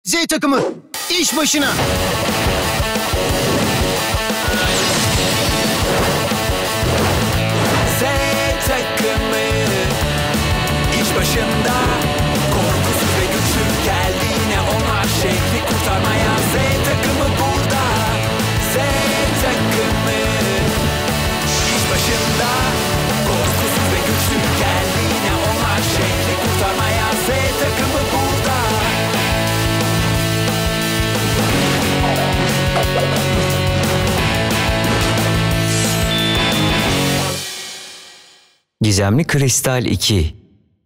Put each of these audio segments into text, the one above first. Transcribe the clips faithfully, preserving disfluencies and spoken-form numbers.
Z takımı iş başına. Z takımı iş başında, korkusuz ve güçlü geldi yine onlar şehri kurtarmaya. Z takımı burada. Z takımı iş başında, korkusuz ve güçlü geldi yine onlar şehri kurtarmaya. Z takımı burada. Gizemli Kristal iki.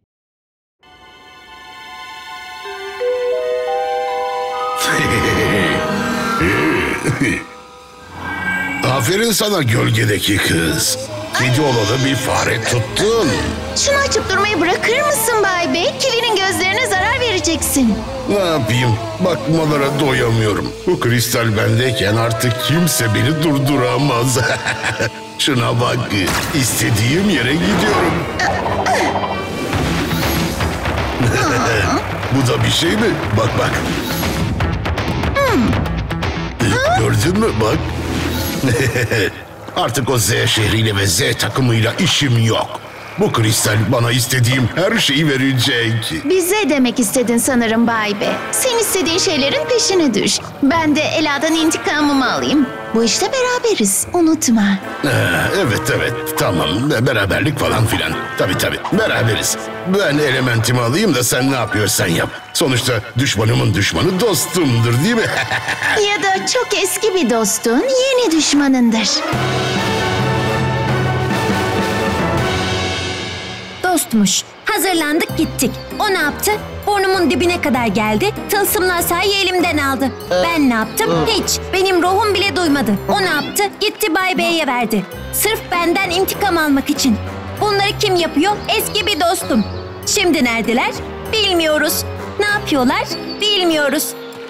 Aferin sana gölgedeki kız. Kedi olalı bir fare tuttun. Şunu açıp durmayı bırakır mısın Bay Bey? Kivinin gözlerine zarar vereceksin. Ne yapayım? Bakmalara doyamıyorum. Bu kristal bendeyken artık kimse beni durduramaz. Şuna bak. İstediğim yere gidiyorum. Bu da bir şey mi? Bak bak. Gördün mü? Bak. Artık o Z şehriyle ve Z takımıyla işim yok. Bu kristal bana istediğim her şeyi verecek. Bize demek istedin sanırım Bay Bey. Sen istediğin şeylerin peşine düş. Ben de Ela'dan intikamımı alayım. Bu işte beraberiz. Unutma. Ee, evet evet tamam, beraberlik falan filan. Tabii tabii beraberiz. Ben elementimi alayım da sen ne yapıyorsan yap. Sonuçta düşmanımın düşmanı dostumdur değil mi? Ya da çok eski bir dostun yeni düşmanındır. Dostmuş. Hazırlandık gittik. O ne yaptı? Burnumun dibine kadar geldi. Tılsımlı asayı elimden aldı. Ben ne yaptım? Hiç. Benim ruhum bile duymadı. O ne yaptı? Gitti Bay Bey'e verdi. Sırf benden intikam almak için. Bunları kim yapıyor? Eski bir dostum. Şimdi neredeler? Bilmiyoruz. Ne yapıyorlar? Bilmiyoruz.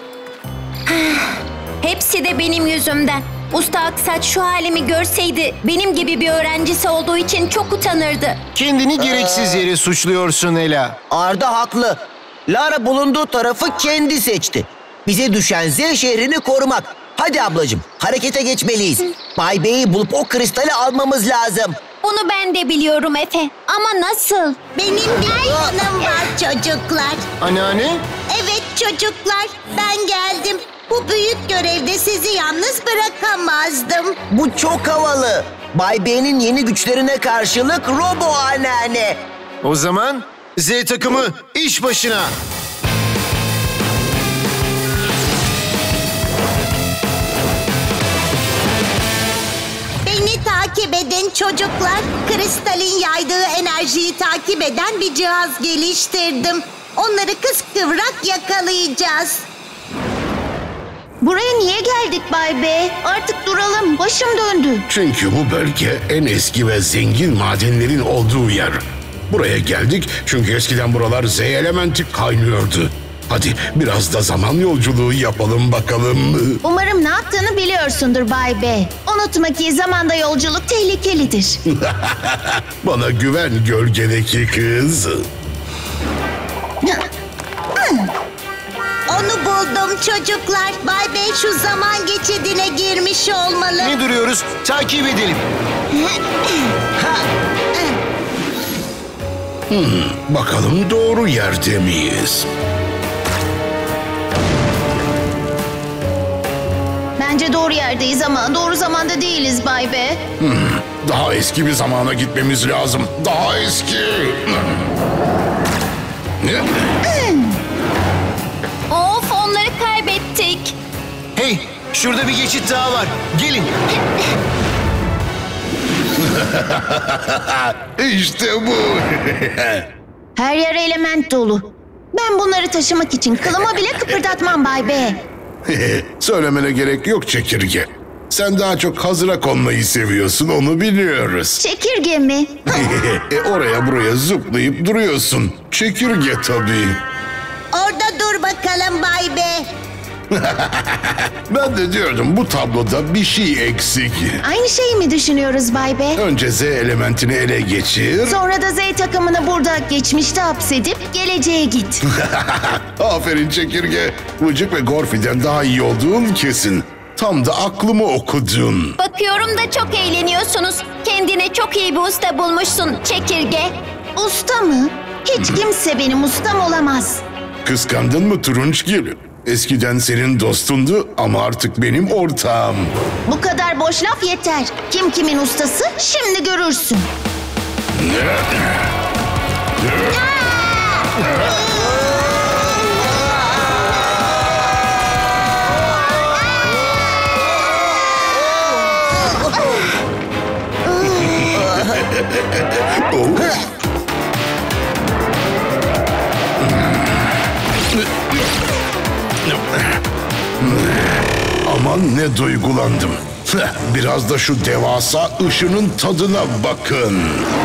Hepsi de benim yüzümden. Usta Aksaç şu halimi görseydi benim gibi bir öğrencisi olduğu için çok utanırdı. Kendini gereksiz yere suçluyorsun Ela. Arda haklı. Lara bulunduğu tarafı kendi seçti. Bize düşen Z şehrini korumak. Hadi ablacığım, harekete geçmeliyiz. Bay Bey'i bulup o kristali almamız lazım. Bunu ben de biliyorum Efe. Ama nasıl? Benim bir planım var çocuklar. Anneanne? Evet çocuklar, ben geldim. Bu büyük görevde sizi yalnız bırakamazdım. Bu çok havalı. Bay Bey'in yeni güçlerine karşılık Robo anneanne. O zaman Z takımı iş başına. Beni takip edin çocuklar. Kristalin yaydığı enerjiyi takip eden bir cihaz geliştirdim. Onları kıskıvrak yakalayacağız. Buraya niye geldik Bay Bey? Artık duralım. Başım döndü. Çünkü bu bölge en eski ve zengin madenlerin olduğu yer. Buraya geldik çünkü eskiden buralar Z elementi kaynıyordu. Hadi biraz da zaman yolculuğu yapalım bakalım. Umarım ne yaptığını biliyorsundur Bay Bey. Unutma ki zamanda yolculuk tehlikelidir. Bana güven gölgedeki kız. Onu buldum çocuklar. Bay Bey şu zaman geçidine girmiş olmalı. Ne duruyoruz? Takip edelim. Hmm, bakalım doğru yerde miyiz? Bence doğru yerdeyiz ama doğru zamanda değiliz Bay Bey. Hmm, daha eski bir zamana gitmemiz lazım. Daha eski. Ne? Of, onları kaybettik. Hey, şurada bir geçit daha var. Gelin. İşte bu. Her yer element dolu. Ben bunları taşımak için kılımı bile kıpırdatmam Bay Bey. Söylemene gerek yok çekirge. Sen daha çok hazıra konmayı seviyorsun, onu biliyoruz. Çekirge mi? e, oraya buraya zıplayıp duruyorsun. Çekirge tabii. Orada dur bakalım Bay Bey. Ben de diyordum bu tabloda bir şey eksik. Aynı şeyi mi düşünüyoruz Bay B? Önce Z elementini ele geçir. Sonra da Z takımını burada geçmişte hapsedip geleceğe git. Aferin çekirge. Vıcık ve Gorfi'den daha iyi olduğun kesin. Tam da aklımı okudun. Bakıyorum da çok eğleniyorsunuz. Kendine çok iyi bir usta bulmuşsun çekirge. Usta mı? Hiç kimse benim ustam olamaz. Kıskandın mı Turunçgil? Eskiden senin dostundu ama artık benim ortağım. Bu kadar boş laf yeter. Kim kimin ustası şimdi görürsün. Aman ne duygulandım. Biraz da şu devasa ışının tadına bakın.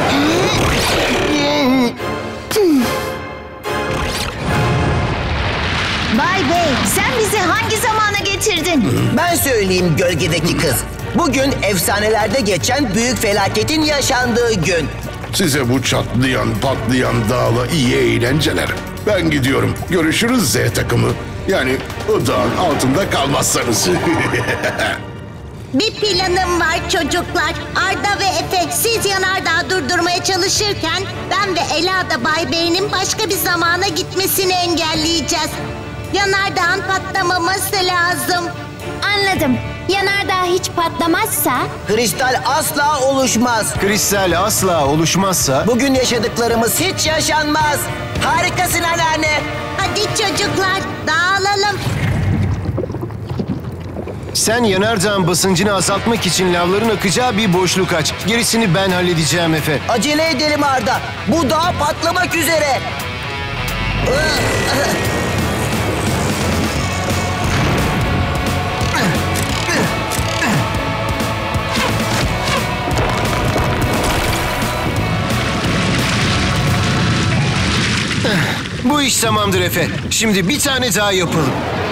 Bay Bey, sen bizi hangi zamana getirdin? Ben söyleyeyim gölgedeki kız. Bugün efsanelerde geçen büyük felaketin yaşandığı gün. Size bu çatlayan patlayan dağla iyi eğlenceler. Ben gidiyorum. Görüşürüz Z takımı. Yani o dağın altında kalmazsanız. Bir planım var çocuklar. Arda ve Efe siz yanardağı durdurmaya çalışırken ben ve Ela da Bay Bey'in başka bir zamana gitmesini engelleyeceğiz. Yanardağın patlamaması lazım. Anladım. Yanardağ hiç patlamazsa Kristal asla oluşmaz. Kristal asla oluşmazsa Bugün yaşadıklarımız hiç yaşanmaz. Harikasın anneanne. Hadi çocuklar dağılalım. sen yanardağın basıncını azaltmak için lavların akacağı bir boşluk aç. Gerisini ben halledeceğim Efe. Acele edelim Arda. Bu dağ patlamak üzere. Bu iş tamamdır Efe. Şimdi bir tane daha yapalım.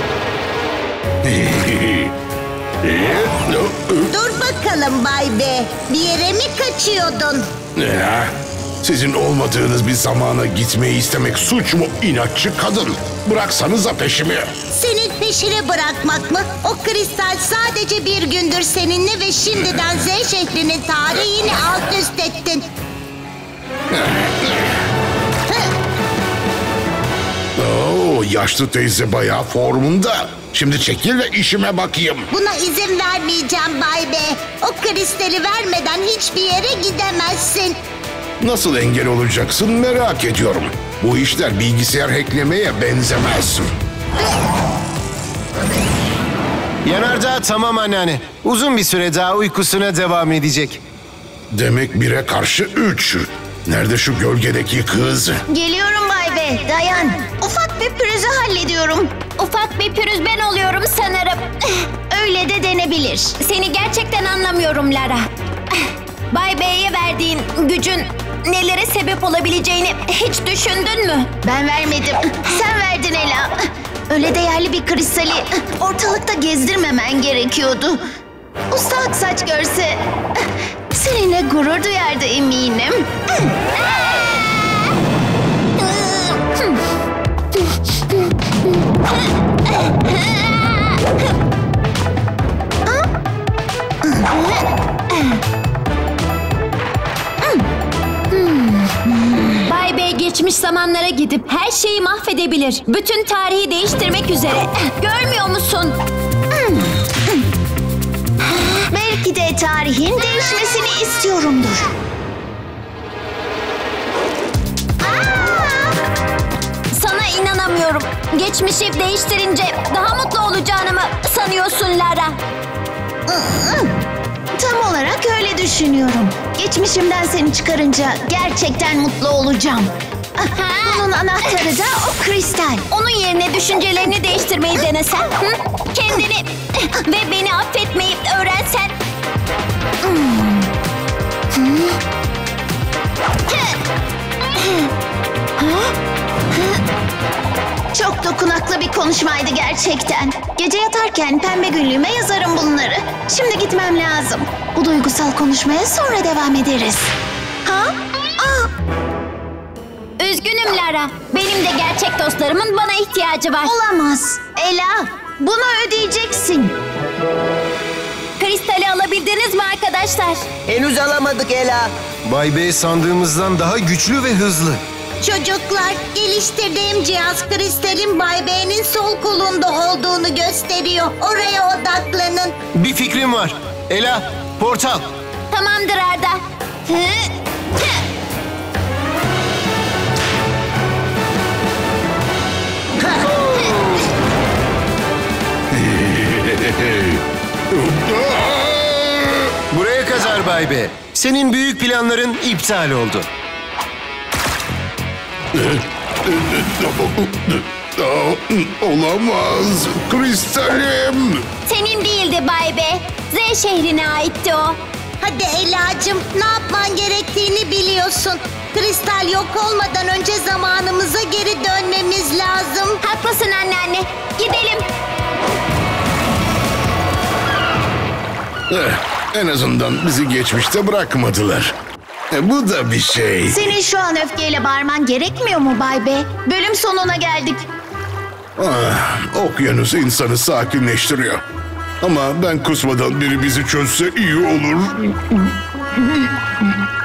Dur bakalım Bay B. Bir yere mi kaçıyordun? Ya, sizin olmadığınız bir zamana gitmeyi istemek suç mu inatçı kadın? Bıraksanıza peşimi. Senin peşini bırakmak mı? O kristal sadece bir gündür seninle ve şimdiden Z şehrinin tarihini alt üst ettin. Oo, yaşlı teyze bayağı formunda. Şimdi çekil ve işime bakayım. Buna izin vermeyeceğim Bay B. O kristali vermeden hiçbir yere gidemezsin. Nasıl engel olacaksın merak ediyorum. Bu işler bilgisayar hacklemeye benzemez. Yanardağ tamam anneanne. Uzun bir süre daha uykusuna devam edecek. Demek bire karşı üç. Nerede şu gölgedeki kız? Geliyorum Bay B, dayan. Ufak bir pürüzü hallediyorum. ufak bir pürüz ben oluyorum sanırım. Öyle de denebilir. Seni gerçekten anlamıyorum Lara. Bay B'ye verdiğin gücün nelere sebep olabileceğini hiç düşündün mü? Ben vermedim. Sen verdin Ela. Öyle değerli bir kristali ortalıkta gezdirmemen gerekiyordu. Usta Aksaç görse seninle gurur duyardı eminim. Bay B geçmiş zamanlara gidip her şeyi mahvedebilir. Bütün tarihi değiştirmek üzere. Görmüyor musun? Belki de tarihin değişmesini istiyorumdur. Sana inanamıyorum. Geçmişi değiştirince daha mutlu olacağını mı sanıyorsun Lara? Tam olarak öyle düşünüyorum. Geçmişimden seni çıkarınca gerçekten mutlu olacağım. Bunun anahtarı da o kristal. Onun yerine düşüncelerini değiştirmeyi denesen, hı? Kendini ve beni affetmeyi öğrensen. Çok dokunaklı bir konuşmaydı gerçekten. Gece yatarken pembe günlüğüme yazarım bunları. Şimdi gitmem lazım. Bu duygusal konuşmaya sonra devam ederiz. Ha? Aa, Üzgünüm Lara. Benim de gerçek dostlarımın bana ihtiyacı var. olamaz. Ela, bunu ödeyeceksin. Kristali alabildiniz mi arkadaşlar? Henüz alamadık Ela. Bay B sandığımızdan daha güçlü ve hızlı. Çocuklar, geliştirdiğim cihaz kristalin Bay B'nin sol kolunda olduğunu gösteriyor. Oraya odaklanın. Bir fikrim var. Ela, portal. Tamamdır Arda. Hı, hı. Buraya kadar Bay B. Senin büyük planların iptal oldu. Olamaz. Kristalim. Senin değildi Bay B. Z şehrine aitti o. Hadi Ela'cığım, ne yapman gerektiğini biliyorsun. Kristal yok olmadan önce zamanımıza geri dönmemiz lazım. Haklısın anneanne. Gidelim. Eh, en azından bizi geçmişte bırakmadılar. E, bu da bir şey. Senin şu an öfkeyle bağırman gerekmiyor mu Bay B? Bölüm sonuna geldik. Ah, okyanus insanı sakinleştiriyor. Ama ben kusmadan biri bizi çözse iyi olur.